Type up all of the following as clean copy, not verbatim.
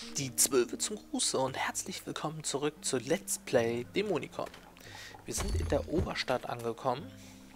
Die Zwölfe zum Gruße und herzlich willkommen zurück zu Let's Play Dämonicon. Wir sind in der Oberstadt angekommen.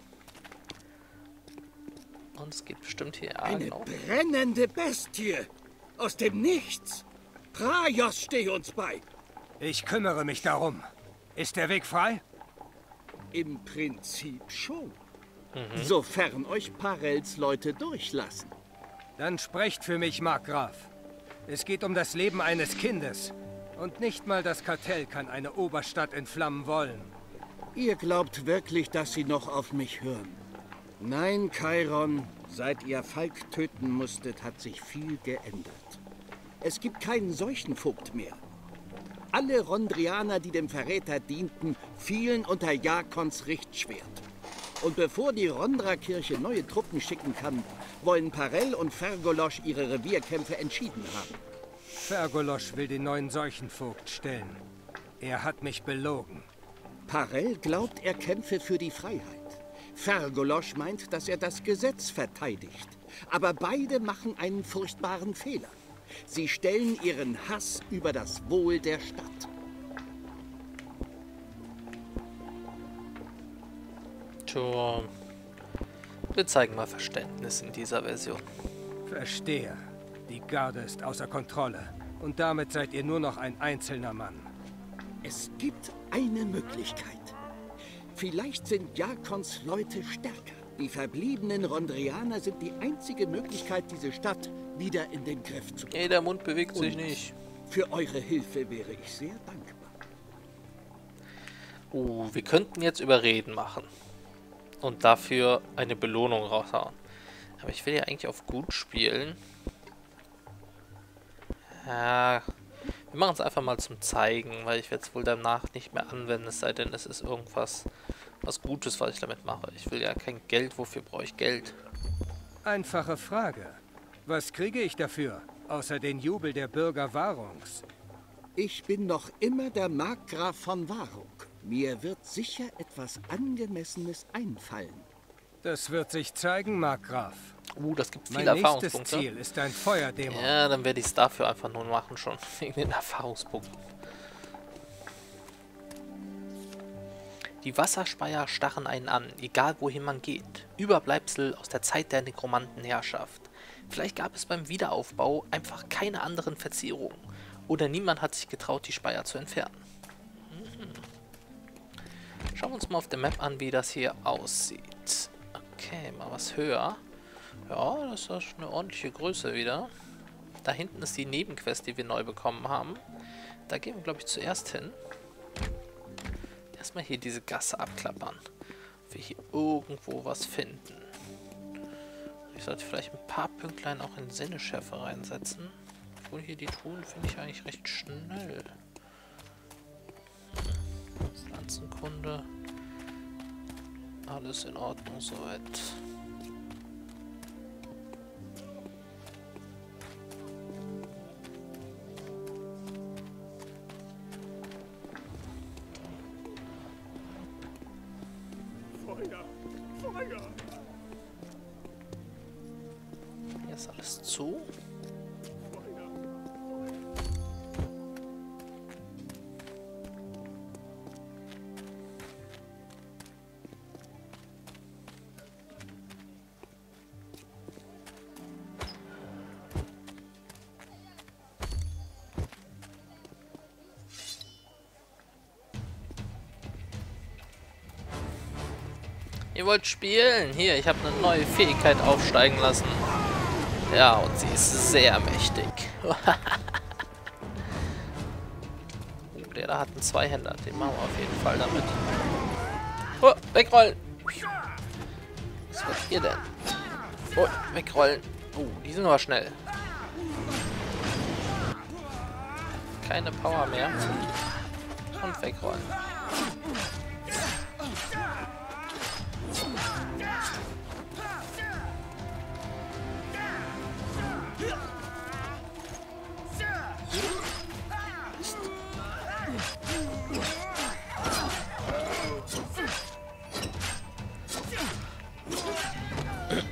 Und es geht bestimmt hier Eine genau. brennende Bestie! Aus dem Nichts! Praios, steh uns bei! Ich kümmere mich darum. Ist der Weg frei? Im Prinzip schon. Sofern euch Parels Leute durchlassen. Dann sprecht für mich, Markgraf. Es geht um das Leben eines Kindes. Und nicht mal das Kartell kann eine Oberstadt entflammen wollen. Ihr glaubt wirklich, dass sie noch auf mich hören? Nein, Chiron. Seit ihr Falk töten musstet, hat sich viel geändert. Es gibt keinen Seuchenvogt mehr. Alle Rondrianer, die dem Verräter dienten, fielen unter Jakons Richtschwert. Und bevor die Rondra-Kirche neue Truppen schicken kann, wollen Parel und Fergolosch ihre Revierkämpfe entschieden haben. Fergolosch will den neuen Seuchenvogt stellen. Er hat mich belogen. Parel glaubt, er kämpfe für die Freiheit. Fergolosch meint, dass er das Gesetz verteidigt. Aber beide machen einen furchtbaren Fehler. Sie stellen ihren Hass über das Wohl der Stadt. Tja, wir zeigen mal Verständnis in dieser Version. Verstehe. Die Garde ist außer Kontrolle. Und damit seid ihr nur noch ein einzelner Mann. Es gibt eine Möglichkeit. Vielleicht sind Jakons Leute stärker. Die verbliebenen Rondrianer sind die einzige Möglichkeit, diese Stadt wieder in den Griff zu bekommen. Nee, der Mund bewegt sich nicht. Für eure Hilfe wäre ich sehr dankbar. Wir könnten jetzt Überreden machen. Und dafür eine Belohnung raushauen. Aber ich will ja eigentlich auf gut spielen. Ja, wir machen es einfach mal zum Zeigen, weil ich werde es wohl danach nicht mehr anwenden, es sei denn, es ist irgendwas was Gutes, was ich damit mache. Ich will ja kein Geld, wofür brauche ich Geld? Einfache Frage. Was kriege ich dafür, außer den Jubel der Bürger Warungs? Ich bin noch immer der Markgraf von Warung. Mir wird sicher etwas Angemessenes einfallen. Das wird sich zeigen, Markgraf. Das gibt Mein viele nächstes Erfahrungspunkte. Ziel ist ein Feuerdämon. Ja, dann werde ich es dafür einfach nur machen schon, wegen den Erfahrungspunkten. Die Wasserspeier starren einen an, egal wohin man geht. Überbleibsel aus der Zeit der Nekromantenherrschaft. Vielleicht gab es beim Wiederaufbau einfach keine anderen Verzierungen. Oder niemand hat sich getraut, die Speier zu entfernen. Schauen wir uns mal auf der Map an, wie das hier aussieht. Okay, mal was höher. Ja, das ist eine ordentliche Größe wieder. Da hinten ist die Nebenquest, die wir neu bekommen haben. Da gehen wir, glaube ich, zuerst hin. Erstmal hier diese Gasse abklappern. Ob wir hier irgendwo was finden. Ich sollte vielleicht ein paar Pünktlein auch in Sinneschärfe reinsetzen. Obwohl hier die Truhen finde ich eigentlich recht schnell. Pflanzenkunde. Alles in Ordnung soweit. Hier ist alles zu. Ihr wollt spielen? Hier, ich habe eine neue Fähigkeit aufsteigen lassen. Ja, und sie ist sehr mächtig. Der da hat einen Zweihänder. Den machen wir auf jeden Fall damit. Oh, wegrollen! Was wollt ihr denn? Oh, wegrollen. Die sind aber schnell. Keine Power mehr. Und wegrollen.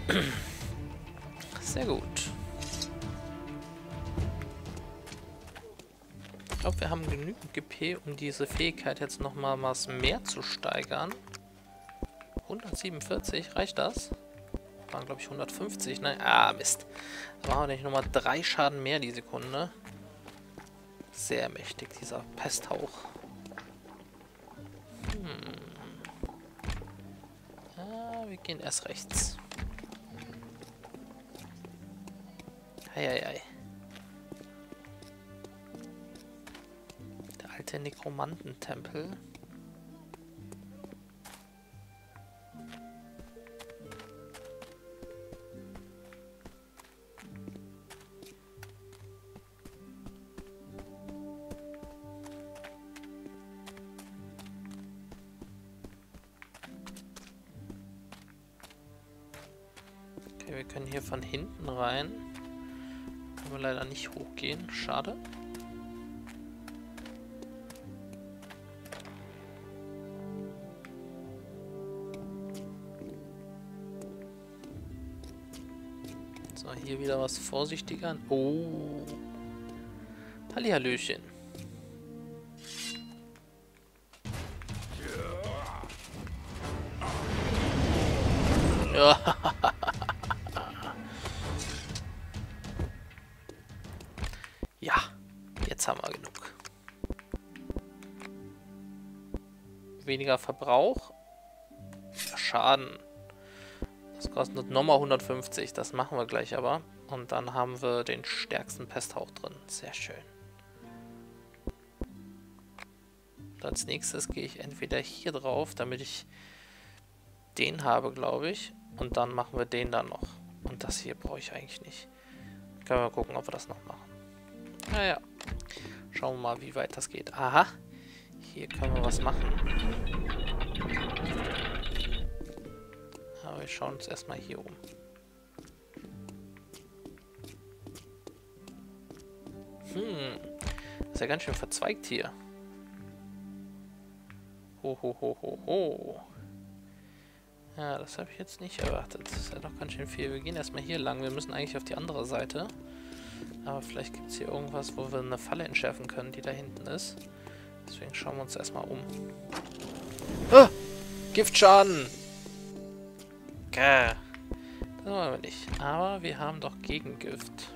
Sehr gut. glaube, wir haben genügend GP, um diese Fähigkeit jetzt nochmal was mehr zu steigern. 147, reicht das? Waren, glaube ich, 150, ne? Ah, Mist. Da machen wir nicht nochmal 3 Schaden mehr die Sekunde. Sehr mächtig, dieser Pesthauch. Ja, wir gehen erst rechts. Eieiei. Der alte Nekromantentempel. Okay, wir können hier von hinten rein. Können wir leider nicht hochgehen. Schade. So, hier wieder was vorsichtiger. Oh. Hallihallöchen. Ja. Ja, jetzt haben wir genug. Weniger Verbrauch. Schaden. Das kostet nochmal 150. Das machen wir gleich aber. Und dann haben wir den stärksten Pesthauch drin. Sehr schön. Und als nächstes gehe ich entweder hier drauf, damit ich den habe, glaube ich. Und dann machen wir den dann noch. Und das hier brauche ich eigentlich nicht. Können wir mal gucken, ob wir das noch machen. Naja. Schauen wir mal, wie weit das geht. Aha. Hier können wir was machen. Aber wir schauen uns erstmal hier um. Ist ja ganz schön verzweigt hier. Ho, ho, ho, ho, ho. Ja, das habe ich jetzt nicht erwartet. Das ist ja doch ganz schön viel. Wir gehen erstmal hier lang. Wir müssen eigentlich auf die andere Seite. Aber vielleicht gibt es hier irgendwas, wo wir eine Falle entschärfen können, die da hinten ist. Deswegen schauen wir uns erstmal um. Ah! Giftschaden! Gah. Das wollen wir nicht. Aber wir haben doch Gegengift.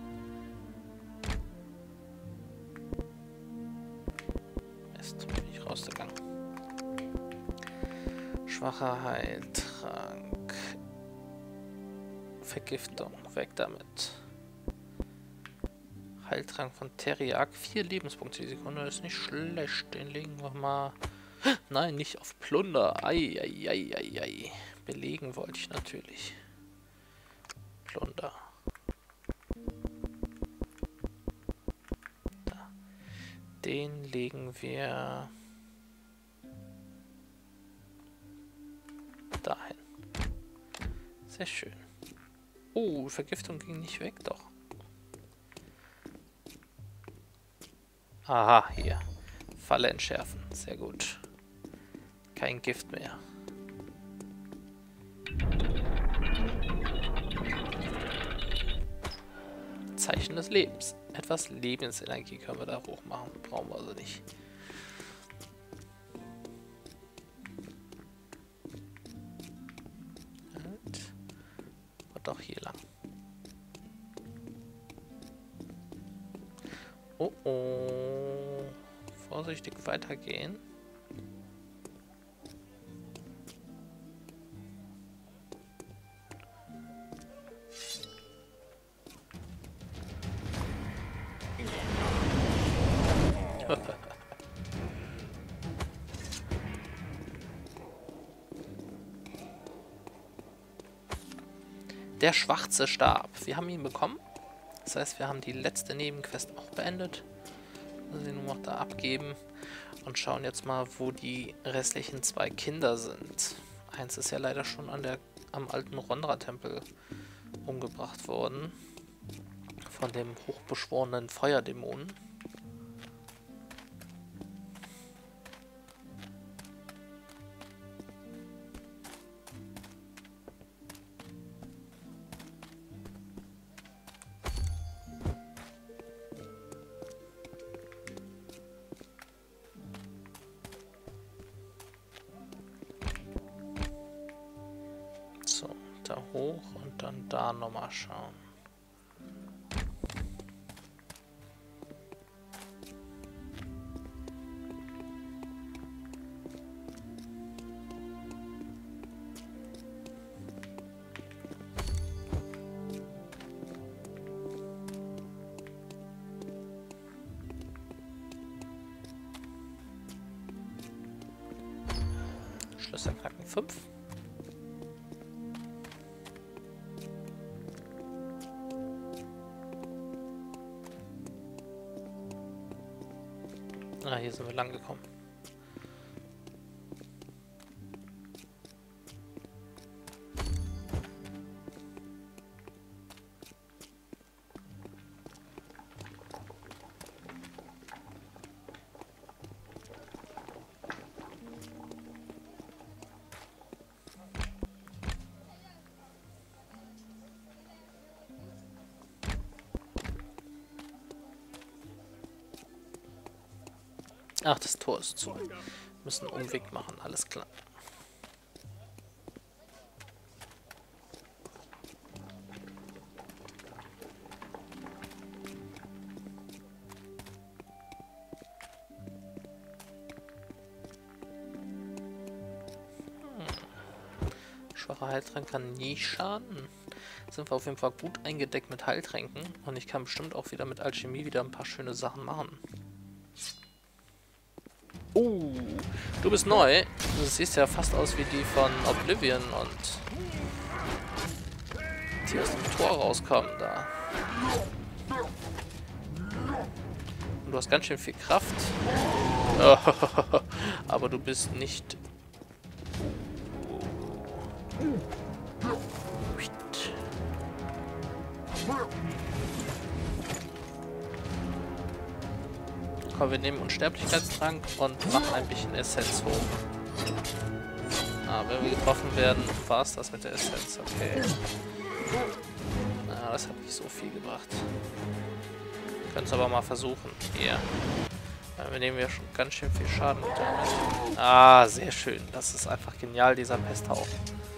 Mist, bin ich rausgegangen. Schwacher Heiltrank. Vergiftung. Weg damit. Heiltrank von Teriak. 4 Lebenspunkte die Sekunde. Das ist nicht schlecht. Den legen wir mal... Nein, nicht auf Plunder. Ei, ei, ei, ei, ei. Belegen wollte ich natürlich. Plunder. Da. Den legen wir... dahin. Sehr schön. Oh, Vergiftung ging nicht weg, doch. Aha, hier. Falle entschärfen. Sehr gut. Kein Gift mehr. Zeichen des Lebens. Etwas Lebensenergie können wir da hoch machen. Brauchen wir also nicht. Doch hier lang. Oh oh. Vorsichtig weitergehen. Der schwarze Stab. Wir haben ihn bekommen. Das heißt, wir haben die letzte Nebenquest auch beendet. Also den nur noch da abgeben. Und schauen jetzt mal, wo die restlichen 2 Kinder sind. Eins ist ja leider schon am alten Rondra-Tempel umgebracht worden. Von dem hochbeschworenen Feuerdämonen. hoch und dann da nochmal schauen. Schlösser knacken 5. Ah, hier sind wir lang gekommen. Ach, das Tor ist zu. Wir müssen einen Umweg machen, alles klar. Schwacher Heiltrank kann nie schaden. Sind wir auf jeden Fall gut eingedeckt mit Heiltränken. Und ich kann bestimmt auch wieder mit Alchemie wieder ein paar schöne Sachen machen. Du bist neu. Du siehst ja fast aus wie die von Oblivion und die aus dem Tor rauskommen da. Und du hast ganz schön viel Kraft. Aber du bist nicht... Komm, wir nehmen Unsterblichkeitstrank und machen ein bisschen Essenz hoch. Ah, wenn wir getroffen werden, war es das mit der Essenz. Okay. Ah, das hat nicht so viel gebracht. Können es aber mal versuchen. Hier. Wir nehmen ja schon ganz schön viel Schaden damit. Ah, sehr schön. Das ist einfach genial, dieser Pesthauch.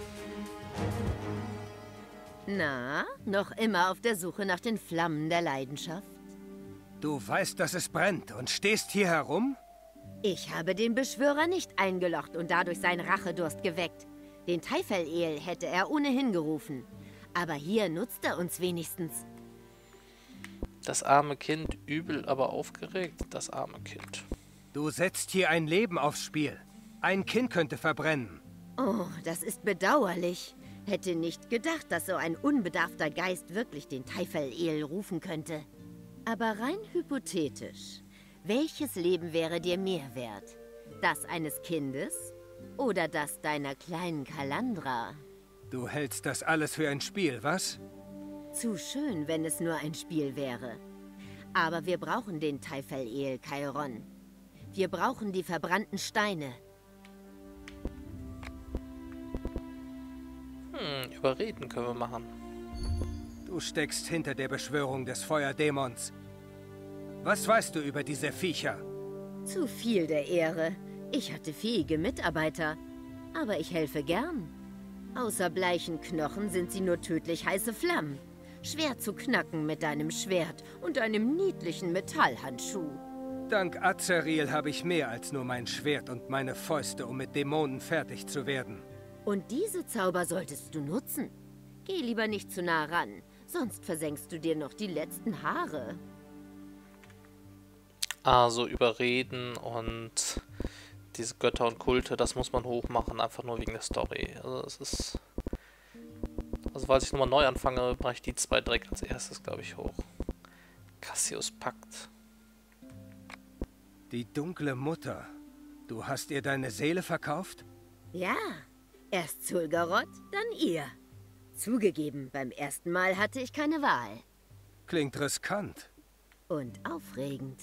Na, noch immer auf der Suche nach den Flammen der Leidenschaft? Du weißt, dass es brennt und stehst hier herum? Ich habe den Beschwörer nicht eingelocht und dadurch seinen Rachedurst geweckt. Den Taifel-El hätte er ohnehin gerufen. Aber hier nutzt er uns wenigstens. Das arme Kind, übel, aber aufgeregt. Das arme Kind. Du setzt hier ein Leben aufs Spiel. Ein Kind könnte verbrennen. Oh, das ist bedauerlich. Hätte nicht gedacht, dass so ein unbedarfter Geist wirklich den Taifel-El rufen könnte. Aber rein hypothetisch, welches Leben wäre dir mehr wert? Das eines Kindes oder das deiner kleinen Kalandra? Du hältst das alles für ein Spiel, was? Zu schön, wenn es nur ein Spiel wäre. Aber wir brauchen den Taifel-El, Chiron. Wir brauchen die verbrannten Steine. Überreden können wir machen. Du steckst hinter der Beschwörung des Feuerdämons. Was weißt du über diese Viecher? Zu viel der Ehre. Ich hatte fähige Mitarbeiter. Aber ich helfe gern. Außer bleichen Knochen sind sie nur tödlich heiße Flammen. Schwer zu knacken mit deinem Schwert und einem niedlichen Metallhandschuh. Dank Azariel habe ich mehr als nur mein Schwert und meine Fäuste, um mit Dämonen fertig zu werden. Und diese Zauber solltest du nutzen. Geh lieber nicht zu nah ran, sonst versenkst du dir noch die letzten Haare. Also überreden und diese Götter und Kulte, das muss man hochmachen, einfach nur wegen der Story. Also es ist... Also falls ich nochmal neu anfange, mache ich die zwei direkt als erstes, glaube ich, hoch. Cassius Pakt. Die dunkle Mutter. Du hast ihr deine Seele verkauft? Ja, erst Zul'Garrot, dann ihr. Zugegeben, beim ersten Mal hatte ich keine Wahl. Klingt riskant. Und aufregend.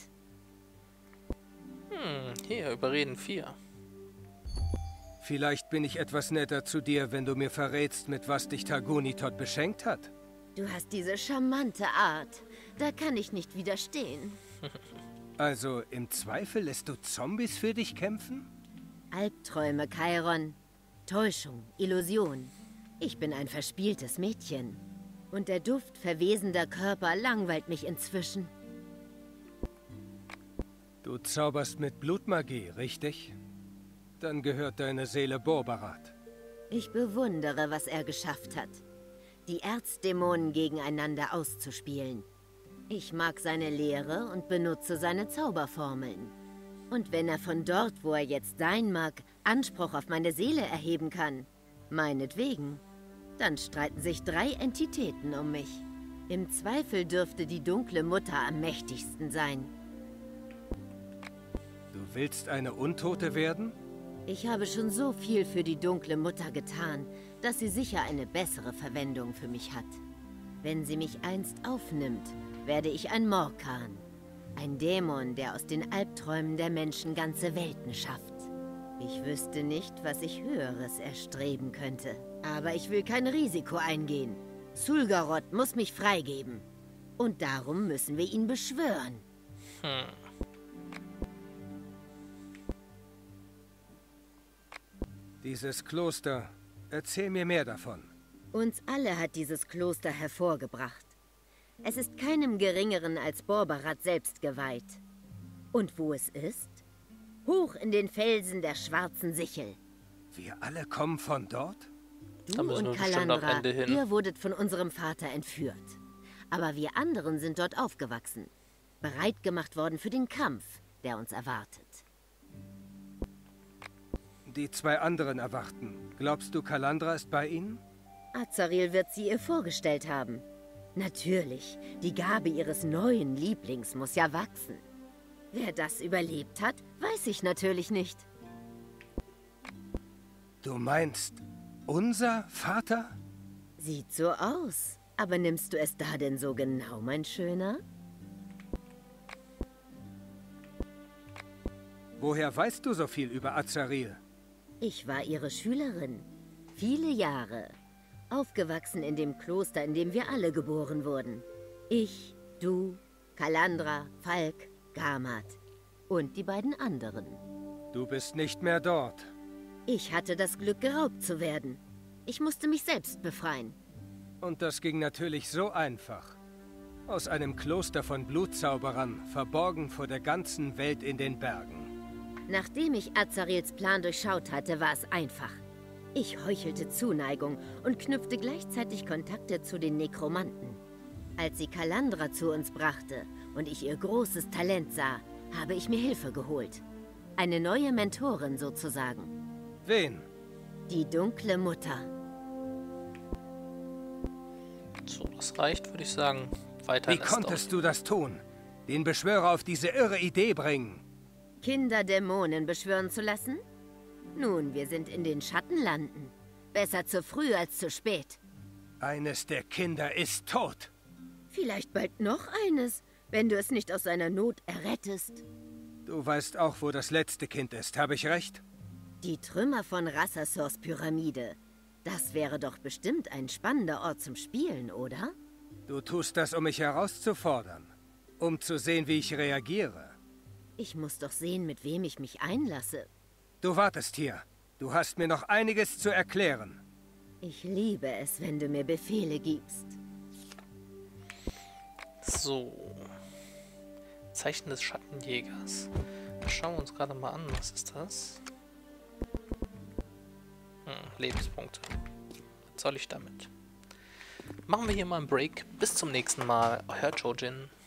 Hier, überreden 4. Vielleicht bin ich etwas netter zu dir, wenn du mir verrätst, mit was dich Targunitot beschenkt hat. Du hast diese charmante Art. Da kann ich nicht widerstehen. Also, im Zweifel lässt du Zombies für dich kämpfen? Albträume, Chiron. Täuschung, Illusion. Ich bin ein verspieltes Mädchen. Und der Duft verwesender Körper langweilt mich inzwischen. Du zauberst mit Blutmagie, richtig? Dann gehört deine Seele Borbarat. Ich bewundere, was er geschafft hat. Die Erzdämonen gegeneinander auszuspielen. Ich mag seine Lehre und benutze seine Zauberformeln. Und wenn er von dort, wo er jetzt sein mag, Anspruch auf meine Seele erheben kann, meinetwegen, dann streiten sich 3 Entitäten um mich. Im Zweifel dürfte die dunkle Mutter am mächtigsten sein. Du willst eine Untote werden? Ich habe schon so viel für die dunkle Mutter getan, dass sie sicher eine bessere Verwendung für mich hat. Wenn sie mich einst aufnimmt, werde ich ein Morkan. Ein Dämon, der aus den Albträumen der Menschen ganze Welten schafft. Ich wüsste nicht, was ich Höheres erstreben könnte. Aber ich will kein Risiko eingehen. Sulgarod muss mich freigeben. Und darum müssen wir ihn beschwören. Dieses Kloster. Erzähl mir mehr davon. Uns alle hat dieses Kloster hervorgebracht. Es ist keinem Geringeren als Borbarat selbst geweiht. Und wo es ist? Hoch in den Felsen der schwarzen Sichel. Wir alle kommen von dort? Da Du müssen wir und bestimmt am Kalandra, Ende hin. ihr wurdet von unserem Vater entführt. Aber wir anderen sind dort aufgewachsen. Bereit gemacht worden für den Kampf, der uns erwartet. Die 2 anderen erwarten. Glaubst du, Kalandra ist bei ihnen? Azaril wird sie ihr vorgestellt haben. Natürlich, die Gabe ihres neuen Lieblings muss ja wachsen. Wer das überlebt hat, weiß ich natürlich nicht. Du meinst, unser Vater? Sieht so aus. Aber nimmst du es da denn so genau, mein Schöner? Woher weißt du so viel über Azaril? Ich war ihre Schülerin. Viele Jahre. Aufgewachsen in dem Kloster, in dem wir alle geboren wurden. Ich, du, Kalandra, Falk, Gamat und die beiden anderen. Du bist nicht mehr dort. Ich hatte das Glück, geraubt zu werden. Ich musste mich selbst befreien. Und das ging natürlich so einfach. Aus einem Kloster von Blutzauberern, verborgen vor der ganzen Welt in den Bergen. Nachdem ich Azarils Plan durchschaut hatte, war es einfach. Ich heuchelte Zuneigung und knüpfte gleichzeitig Kontakte zu den Nekromanten. Als sie Kalandra zu uns brachte und ich ihr großes Talent sah, habe ich mir Hilfe geholt. Eine neue Mentorin sozusagen. Wen? Die dunkle Mutter. So, das reicht, würde ich sagen. Weiter Wie konntest du das tun? Den Beschwörer auf diese irre Idee bringen? Kinder Dämonen beschwören zu lassen? Nun, wir sind in den Schattenlanden. Besser zu früh als zu spät. Eines der Kinder ist tot. Vielleicht bald noch eines, wenn du es nicht aus seiner Not errettest. Du weißt auch, wo das letzte Kind ist, habe ich recht? Die Trümmer von Rassasors Pyramide. Das wäre doch bestimmt ein spannender Ort zum Spielen, oder? Du tust das, um mich herauszufordern. Um zu sehen, wie ich reagiere. Ich muss doch sehen, mit wem ich mich einlasse. Du wartest hier. Du hast mir noch einiges zu erklären. Ich liebe es, wenn du mir Befehle gibst. So. Zeichen des Schattenjägers. Das schauen wir uns gerade mal an. Was ist das? Lebenspunkte. Was soll ich damit? Machen wir hier mal einen Break. Bis zum nächsten Mal. Euer Jojen.